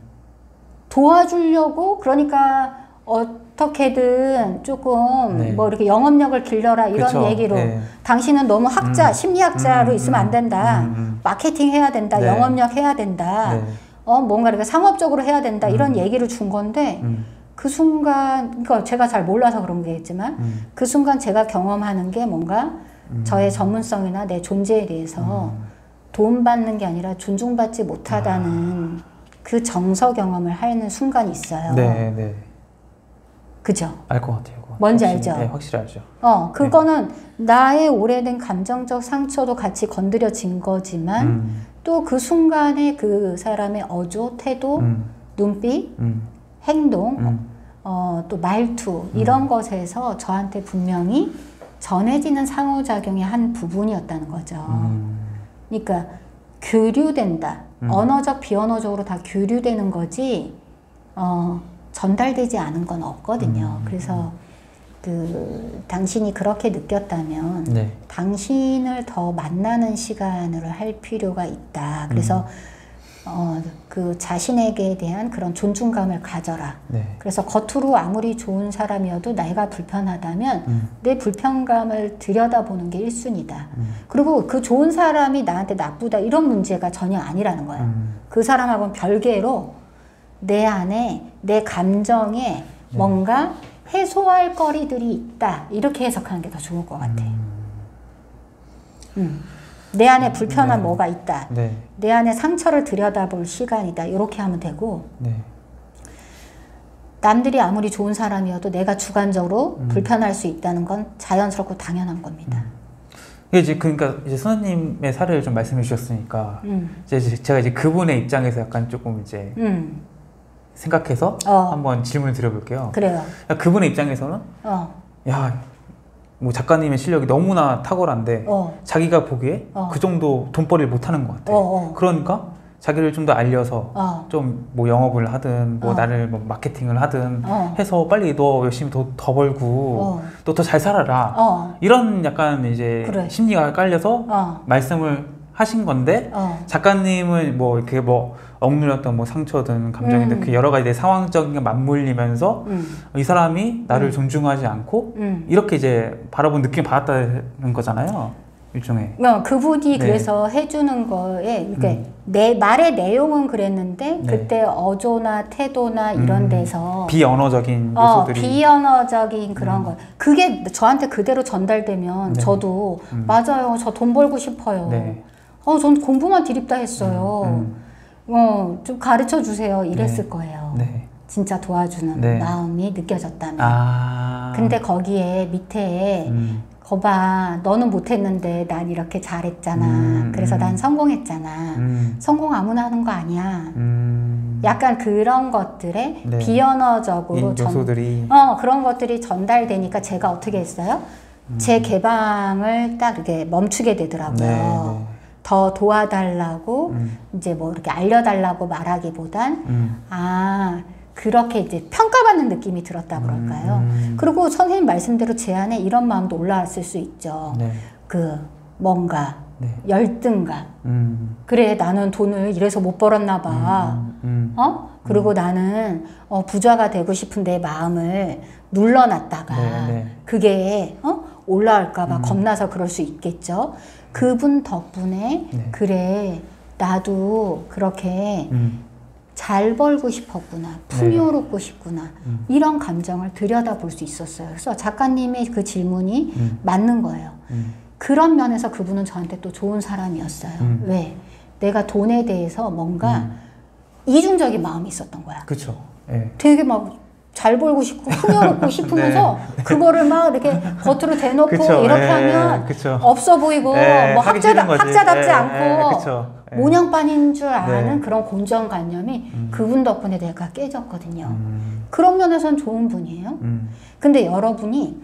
B: 도와주려고 그러니까 어떻게든 조금 뭐 이렇게 영업력을 길러라 이런 그쵸. 얘기로 당신은 너무 학자, 심리학자로 있으면 안 된다. 마케팅 해야 된다. 영업력 해야 된다. 뭔가 이렇게 상업적으로 해야 된다. 이런 얘기를 준 건데 그 순간, 그러니까 제가 잘 몰라서 그런 게겠지만 그 순간 제가 경험하는 게 뭔가 저의 전문성이나 내 존재에 대해서 도움받는 게 아니라 존중받지 못하다는 그 정서 경험을 하는 순간이 있어요. 네. 그죠?
A: 알 것 같아요.
B: 뭔지
A: 확실히,
B: 알죠?
A: 네, 확실히 알죠.
B: 그거는 나의 오래된 감정적 상처도 같이 건드려진 거지만 또 그 순간에 그 사람의 어조, 태도, 눈빛, 행동, 또 말투 이런 것에서 저한테 분명히 전해지는 상호작용의 한 부분이었다는 거죠. 그러니까 교류된다. 언어적, 비언어적으로 다 교류되는 거지 전달되지 않은 건 없거든요. 그래서 당신이 그렇게 느꼈다면
A: 네.
B: 당신을 더 만나는 시간을 할 필요가 있다. 그래서 그 자신에게 대한 그런 존중감을 가져라.
A: 네.
B: 그래서 겉으로 아무리 좋은 사람이어도 내가 불편하다면 내 불편감을 들여다보는 게 1순위다. 그리고 그 좋은 사람이 나한테 나쁘다 이런 문제가 전혀 아니라는 거예요. 그 사람하고는 별개로 내 안에 내 감정에 뭔가 해소할 거리들이 있다. 이렇게 해석하는 게 더 좋을 것 같아. 내 안에 불편한
A: 네.
B: 뭐가 있다.
A: 네.
B: 내 안에 상처를 들여다볼 시간이다. 이렇게 하면 되고
A: 네.
B: 남들이 아무리 좋은 사람이어도 내가 주관적으로 불편할 수 있다는 건 자연스럽고 당연한 겁니다.
A: 이제 그러니까 이제 선생님의 사례를 좀 말씀해 주셨으니까 제가 이제 그분의 입장에서 약간 조금 이제 생각해서 한번 질문을 드려볼게요.
B: 그래요.
A: 그분의 입장에서는 야, 뭐 작가님의 실력이 너무나 탁월한데 자기가 보기에 그 정도 돈벌이를 못하는 것 같아. 그러니까 자기를 좀 더 알려서 좀 뭐 영업을 하든 뭐 나를 뭐 마케팅을 하든 해서 빨리 너 열심히 더 벌고 너 더 잘 살아라. 이런 약간 이제
B: 그래.
A: 심리가 깔려서 말씀을 하신 건데 작가님은 뭐 이렇게 뭐 억눌렸던 뭐 상처든 감정이든 그 여러 가지 내 상황적인 게 맞물리면서 이 사람이 나를 존중하지 않고 이렇게 이제 바라본 느낌을 받았다는 거잖아요. 일종의.
B: 그분이 그래서 해주는 거에 그러니까 내 말의 내용은 그랬는데 그때 어조나 태도나 이런 데서
A: 비언어적인 요소들이
B: 비언어적인 그런 거 그게 저한테 그대로 전달되면 저도 맞아요. 저 돈 벌고 싶어요. 전 공부만 드립다 했어요. 좀 가르쳐 주세요. 이랬을 거예요. 진짜 도와주는 마음이 느껴졌다면. 근데 거기에 밑에 거봐, 너는 못했는데 난 이렇게 잘했잖아. 그래서 난 성공했잖아. 성공 아무나 하는 거 아니야. 약간 그런 것들에 비언어적으로
A: 요소들이
B: 그런 것들이 전달되니까 제가 어떻게 했어요? 제 개방을 딱 이렇게 멈추게 되더라고요. 더 도와달라고 이제 뭐 이렇게 알려달라고 말하기보단 그렇게 이제 평가받는 느낌이 들었다 그럴까요? 그리고 선생님 말씀대로 제 안에 이런 마음도 올라왔을 수 있죠. 그 뭔가 열등감. 그래 나는 돈을 이래서 못 벌었나 봐. 그리고 나는 부자가 되고 싶은 내 마음을 눌러놨다가 그게 올라올까 봐 겁나서 그럴 수 있겠죠. 그분 덕분에 그래 나도 그렇게 잘 벌고 싶었구나, 풍요롭고 싶구나 이런 감정을 들여다볼 수 있었어요. 그래서 작가님의 그 질문이 맞는 거예요. 그런 면에서 그분은 저한테 또 좋은 사람이었어요. 왜? 내가 돈에 대해서 뭔가 이중적인 마음이 있었던 거야.
A: 그렇죠.
B: 되게 막 잘 벌고 싶고 풍요롭고 싶으면서 그거를 막 이렇게 겉으로 대놓고
A: 그쵸.
B: 이렇게 하면 없어 보이고 뭐 학자답지 않고 모냥반인 줄 아는 그런 고정관념이 그분 덕분에 내가 깨졌거든요. 그런 면에서는 좋은 분이에요. 근데 여러분이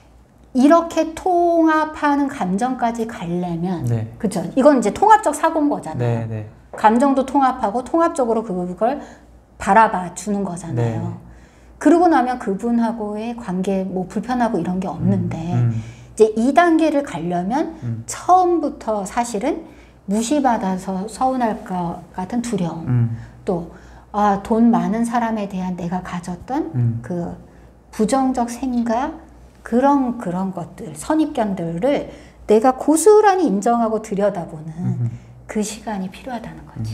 B: 이렇게 통합하는 감정까지 가려면 그쵸? 이건 이제 통합적 사고인 거잖아요. 감정도 통합하고 통합적으로 그걸 바라봐 주는 거잖아요. 그러고 나면 그분하고의 관계 뭐 불편하고 이런 게 없는데 이제 2단계를 가려면 처음부터 사실은 무시받아서 서운할 것 같은 두려움 또 돈 많은 사람에 대한 내가 가졌던 그 부정적 생각 그런 것들 선입견들을 내가 고스란히 인정하고 들여다보는 그 시간이 필요하다는 거지.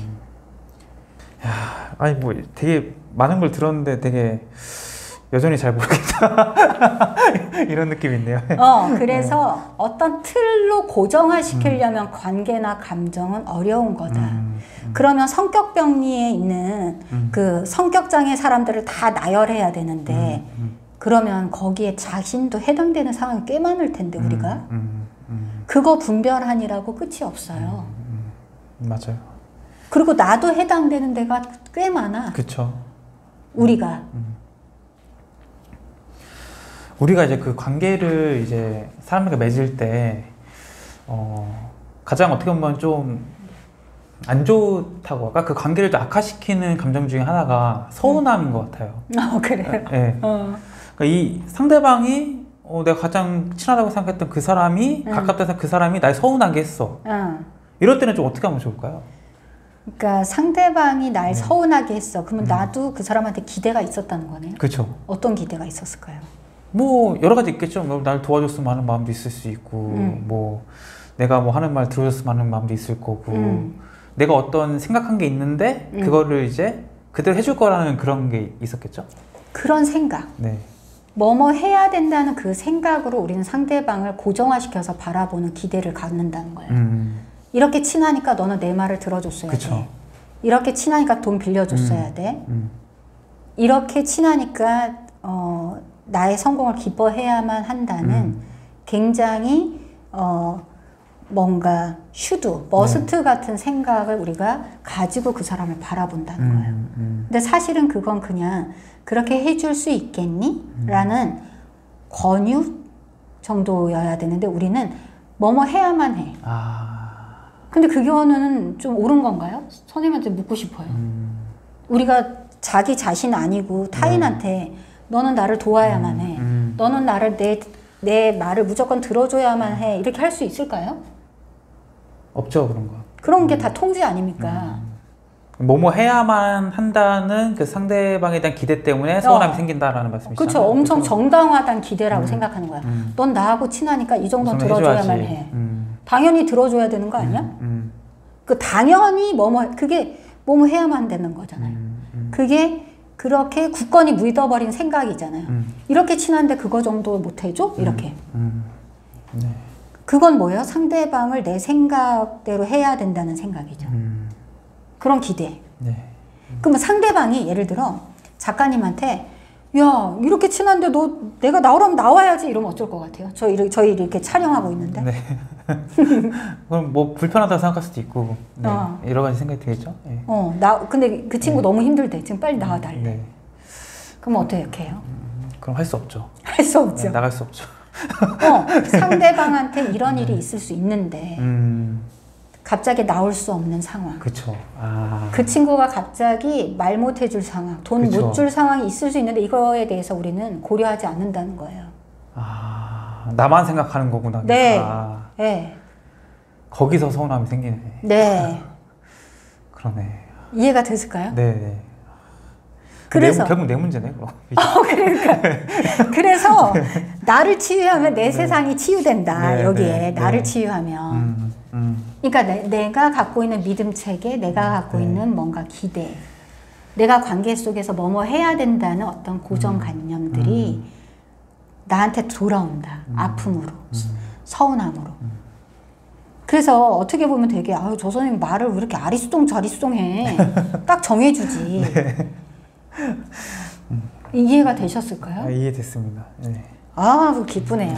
A: 야, 아니 뭐 되게 많은 걸 들었는데 되게 여전히 잘 모르겠다 이런 느낌이 있네요.
B: 그래서 어떤 틀로 고정화시키려면 관계나 감정은 어려운 거다. 그러면 성격병리에 있는 그 성격장애 사람들을 다 나열해야 되는데 그러면 거기에 자신도 해당되는 상황이 꽤 많을 텐데 우리가 그거 분별하니라고 끝이 없어요.
A: 맞아요.
B: 그리고 나도 해당되는 데가 꽤 많아.
A: 그렇죠. 우리가 이제 그 관계를 이제 사람들과 맺을 때 가장 어떻게 보면 좀 안 좋다고 할까? 그 관계를 또 악화시키는 감정 중에 하나가 서운함인 것 같아요.
B: 그래요?
A: 네. 그러니까 이 상대방이 내가 가장 친하다고 생각했던 그 사람이 가깝다 생각 그 사람이 날 서운하게 했어. 이럴 때는 좀 어떻게 하면 좋을까요?
B: 그러니까 상대방이 날 서운하게 했어. 그러면 나도 그 사람한테 기대가 있었다는 거네요.
A: 그렇죠.
B: 어떤 기대가 있었을까요?
A: 뭐 여러 가지 있겠죠. 뭐 날 도와줬으면 하는 마음도 있을 수 있고, 뭐 내가 뭐 하는 말 들어줬으면 하는 마음도 있을 거고, 내가 어떤 생각한 게 있는데 그거를 이제 그대로 해줄 거라는 그런 게 있었겠죠.
B: 그런 생각.
A: 네.
B: 뭐뭐 해야 된다는 그 생각으로 우리는 상대방을 고정화시켜서 바라보는 기대를 갖는다는 거예요. 이렇게 친하니까 너는 내 말을 들어줬어야
A: 그쵸.
B: 돼. 이렇게 친하니까 돈 빌려줬어야 돼. 이렇게 친하니까 나의 성공을 기뻐해야만 한다는 굉장히 뭔가 머스트 같은 생각을 우리가 가지고 그 사람을 바라본다는 거예요. 근데 사실은 그건 그냥 그렇게 해줄 수 있겠니? 라는 권유 정도여야 되는데 우리는 뭐뭐 해야만 해. 근데 그거는 좀 옳은 건가요? 선생님한테 묻고 싶어요. 우리가 자기 자신 아니고 타인한테 너는 나를 도와야만 해. 너는 나를 내 말을 무조건 들어줘야만 해. 이렇게 할 수 있을까요?
A: 없죠, 그런 거.
B: 그런 게 다 통제 아닙니까?
A: 뭐뭐 해야만 한다는 그 상대방에 대한 기대 때문에 서운함이 생긴다라는 말씀이시죠?
B: 그렇죠. 엄청 정당화된 기대라고 생각하는 거야. 넌 나하고 친하니까 이 정도는 들어줘야만 해. 당연히 들어줘야 되는 거 아니야? 그 당연히 그게 뭐뭐 해야만 되는 거잖아요. 그게 그렇게 굳건히 묻어버린 생각이잖아요. 이렇게 친한데 그거 정도 못 해줘? 이렇게.
A: 네.
B: 그건 뭐예요? 상대방을 내 생각대로 해야 된다는 생각이죠. 그런 기대.
A: 네.
B: 그러면 상대방이 예를 들어 작가님한테 야 이렇게 친한데 내가 나오라면 나와야지 이러면 어쩔 것 같아요? 저희 이렇게 촬영하고 있는데.
A: 네. 그럼 뭐 불편하다고 생각할 수도 있고 네. 여러 가지 생각이 들겠죠. 네.
B: 근데 그 친구 너무 힘들대. 지금 빨리 나와달래.
A: 네.
B: 그럼 어떻게 해요?
A: 그럼 할 수 없죠.
B: 할 수 없죠.
A: 네, 나갈 수 없죠.
B: 상대방한테 이런 일이 있을 수 있는데 갑자기 나올 수 없는 상황.
A: 그렇죠.
B: 그 친구가 갑자기 말 못 해줄 상황, 돈 못 줄 상황이 있을 수 있는데 이거에 대해서 우리는 고려하지 않는다는 거예요.
A: 나만 생각하는 거구나.
B: 네. 네.
A: 거기서 서운함이 생기네.
B: 네.
A: 그러네.
B: 이해가 됐을까요?
A: 네.
B: 그래서
A: 결국 내 문제네, 그럼.
B: 그러니까 그래서 나를 치유하면 내 세상이 치유된다. 여기에 나를 치유하면. 그러니까 내가 갖고 있는 믿음 체계, 내가 갖고 있는 뭔가 기대, 내가 관계 속에서 뭐뭐 해야 된다는 어떤 고정관념들이 나한테 돌아온다. 아픔으로, 서운함으로. 그래서 어떻게 보면 되게 저 선생님 말을 왜 이렇게 아리수동저리수동해. 딱 정해주지.
A: 네.
B: 이해가 되셨을까요?
A: 이해됐습니다. 네.
B: 기쁘네요.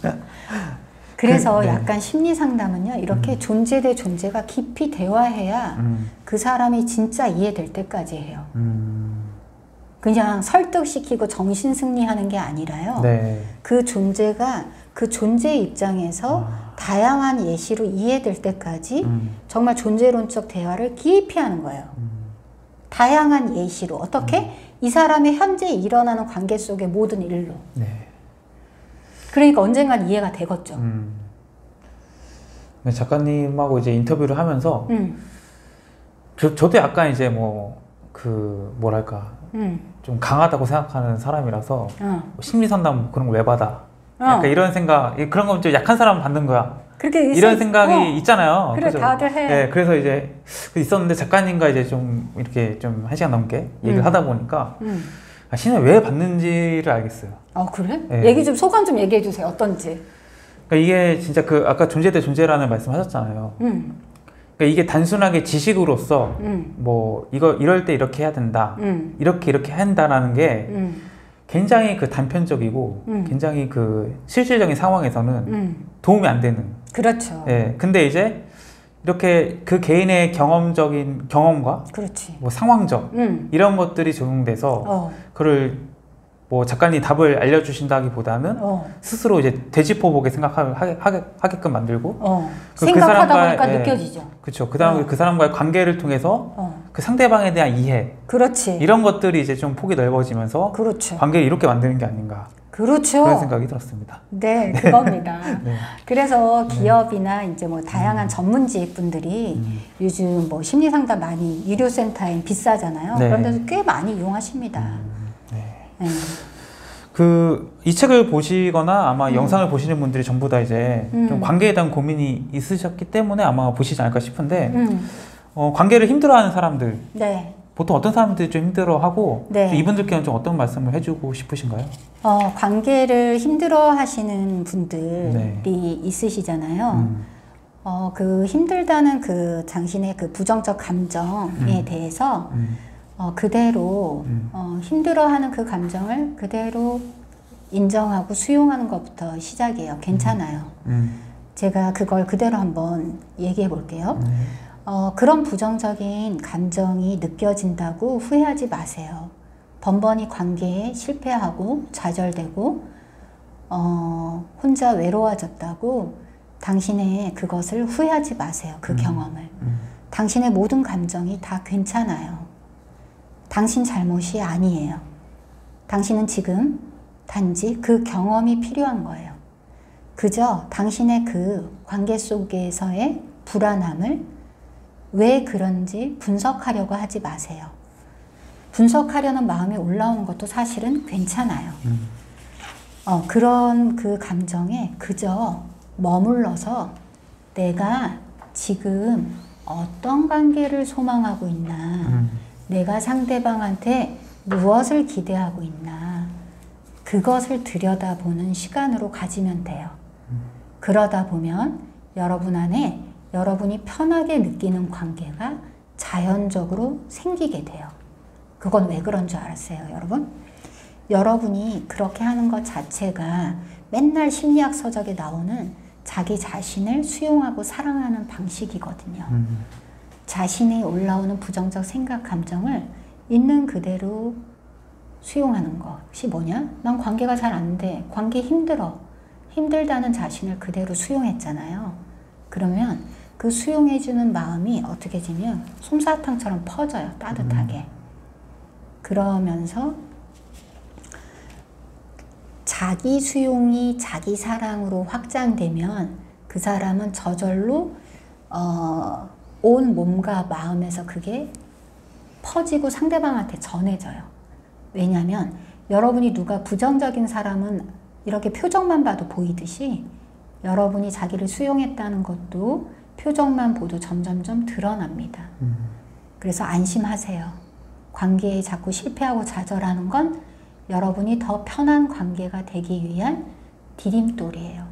B: 그래서 약간 심리 상담은요, 이렇게 존재 대 존재가 깊이 대화해야 그 사람이 진짜 이해될 때까지 해요. 그냥 설득시키고 정신 승리하는 게 아니라요.
A: 네.
B: 그 존재가 그 존재의 입장에서 다양한 예시로 이해될 때까지 정말 존재론적 대화를 깊이 하는 거예요. 다양한 예시로. 어떻게? 이 사람의 현재 일어나는 관계 속의 모든 일로.
A: 네.
B: 그러니까 언젠간 이해가 되겠죠.
A: 작가님하고 이제 인터뷰를 하면서 저도 약간 이제 뭐랄까 좀 강하다고 생각하는 사람이라서 심리 상담 그런 거 왜 받아? 약간 이런 생각, 그런 거 좀 약한 사람 받는 거야.
B: 그렇게
A: 이런 생각이 있잖아요.
B: 그래, 그래서, 다들 해.
A: 네, 그래서 이제 있었는데 작가님과 이제 좀 이렇게 좀 1시간 넘게 얘기를 하다 보니까 신을 왜 받는지를 알겠어요.
B: 그래?
A: 네.
B: 얘기 좀 소감 좀 얘기해 주세요. 어떤지.
A: 그러니까 이게 진짜 아까 존재 대 존재라는 말씀하셨잖아요. 그러니까 이게 단순하게 지식으로서 이럴 때 이렇게 해야 된다, 이렇게 해야 한다라는 게 굉장히 단편적이고 굉장히 실질적인 상황에서는 도움이 안 되는.
B: 그렇죠.
A: 예. 근데 이제 이렇게 그 개인의 경험과
B: 그렇지.
A: 상황적 이런 것들이 적용돼서 그걸 뭐 작가님이 답을 알려주신다기보다는 스스로 이제 되짚어보게 생각하게끔 만들고
B: 생각하다 보니까 느껴지죠.
A: 그렇죠. 그다음에 그 사람과의 관계를 통해서 그 상대방에 대한 이해,
B: 그렇지.
A: 이런 것들이 이제 좀 폭이 넓어지면서
B: 그렇죠.
A: 관계를 이렇게 만드는 게 아닌가.
B: 그렇죠.
A: 그런 생각이 들었습니다.
B: 네, 그겁니다.
A: 네.
B: 그래서 기업이나 이제 뭐 다양한 전문직 분들이 요즘 뭐 심리상담 많이 유료센터에 비싸잖아요.
A: 네.
B: 그런데도 꽤 많이 이용하십니다. 네.
A: 이 책을 보시거나 아마 영상을 보시는 분들이 전부 다 이제 좀 관계에 대한 고민이 있으셨기 때문에 아마 보시지 않을까 싶은데 관계를 힘들어하는 사람들
B: 네.
A: 보통 어떤 사람들이 좀 힘들어하고
B: 네.
A: 이분들께는 좀 어떤 말씀을 해주고 싶으신가요?
B: 관계를 힘들어하시는 분들이
A: 네.
B: 있으시잖아요. 그 힘들다는 그 당신의 그 부정적 감정에 대해서 그대로 힘들어하는 그 감정을 그대로 인정하고 수용하는 것부터 시작이에요. 괜찮아요. 제가 그걸 그대로 한번 얘기해 볼게요. 그런 부정적인 감정이 느껴진다고 후회하지 마세요. 번번이 관계에 실패하고 좌절되고 혼자 외로워졌다고 당신의 그것을 후회하지 마세요. 그 경험을. 당신의 모든 감정이 다 괜찮아요. 당신 잘못이 아니에요. 당신은 지금 단지 그 경험이 필요한 거예요. 그저 당신의 그 관계 속에서의 불안함을 왜 그런지 분석하려고 하지 마세요. 분석하려는 마음이 올라오는 것도 사실은 괜찮아요. 그런 그 감정에 그저 머물러서 내가 지금 어떤 관계를 소망하고 있나, 내가 상대방한테 무엇을 기대하고 있나, 그것을 들여다보는 시간으로 가지면 돼요. 그러다 보면 여러분 안에 여러분이 편하게 느끼는 관계가 자연적으로 생기게 돼요. 그건 왜 그런 줄 알았어요, 여러분? 여러분이 그렇게 하는 것 자체가 맨날 심리학 서적에 나오는 자기 자신을 수용하고 사랑하는 방식이거든요. 자신이 올라오는 부정적 생각, 감정을 있는 그대로 수용하는 것이 뭐냐? 난 관계가 잘 안 돼. 관계 힘들어. 힘들다는 자신을 그대로 수용했잖아요. 그러면 그 수용해주는 마음이 어떻게 되면 솜사탕처럼 퍼져요. 따뜻하게. 그러면서 자기 수용이 자기 사랑으로 확장되면 그 사람은 저절로 온 몸과 마음에서 그게 퍼지고 상대방한테 전해져요. 왜냐하면 여러분이 누가 부정적인 사람은 이렇게 표정만 봐도 보이듯이 여러분이 자기를 수용했다는 것도 표정만 보도 점점점 드러납니다. 그래서 안심하세요. 관계에 자꾸 실패하고 좌절하는 건 여러분이 더 편한 관계가 되기 위한 디딤돌이에요.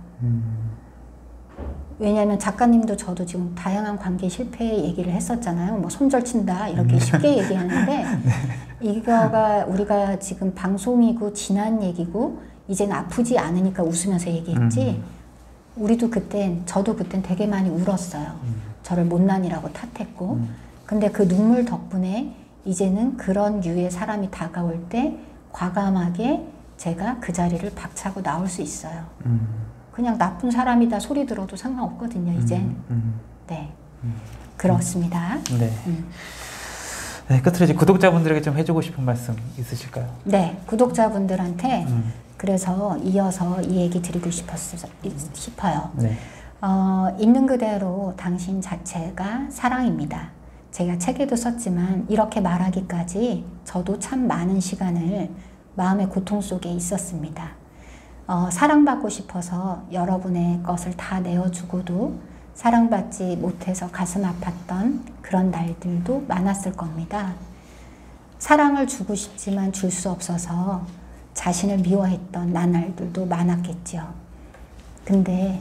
B: 왜냐하면 작가님도 저도 지금 다양한 관계 실패 얘기를 했었잖아요. 뭐 손절친다 이렇게 쉽게 얘기하는데 이거가 우리가 지금 방송이고 지난 얘기고 이제는 아프지 않으니까 웃으면서 얘기했지 우리도 그땐 저도 그땐 되게 많이 울었어요. 저를 못난이라고 탓했고 근데 그 눈물 덕분에 이제는 그런 류의 사람이 다가올 때 과감하게 제가 그 자리를 박차고 나올 수 있어요. 그냥 나쁜 사람이다 소리 들어도 상관없거든요, 이젠. 네. 그렇습니다.
A: 네. 네, 끝으로 이제 구독자분들에게 좀 해주고 싶은 말씀 있으실까요?
B: 네, 구독자분들한테 그래서 이어서 이 얘기 드리고 싶어요.
A: 네.
B: 있는 그대로 당신 자체가 사랑입니다. 제가 책에도 썼지만 이렇게 말하기까지 저도 참 많은 시간을 마음의 고통 속에 있었습니다. 사랑받고 싶어서 여러분의 것을 다 내어주고도 사랑받지 못해서 가슴 아팠던 그런 날들도 많았을 겁니다. 사랑을 주고 싶지만 줄 수 없어서 자신을 미워했던 나날들도 많았겠죠. 근데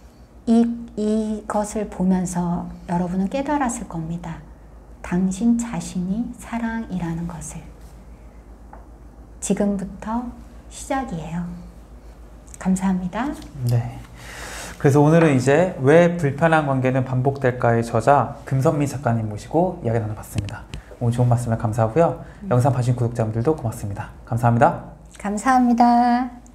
B: 이것을 보면서 여러분은 깨달았을 겁니다. 당신 자신이 사랑이라는 것을. 지금부터 시작이에요. 감사합니다.
A: 네. 그래서 오늘은 이제 왜 불편한 관계는 반복될까의 저자 금선미 작가님 모시고 이야기 나눠봤습니다. 오늘 좋은 말씀을 감사하고요. 영상 봐주신 구독자분들도 고맙습니다. 감사합니다.
B: 감사합니다.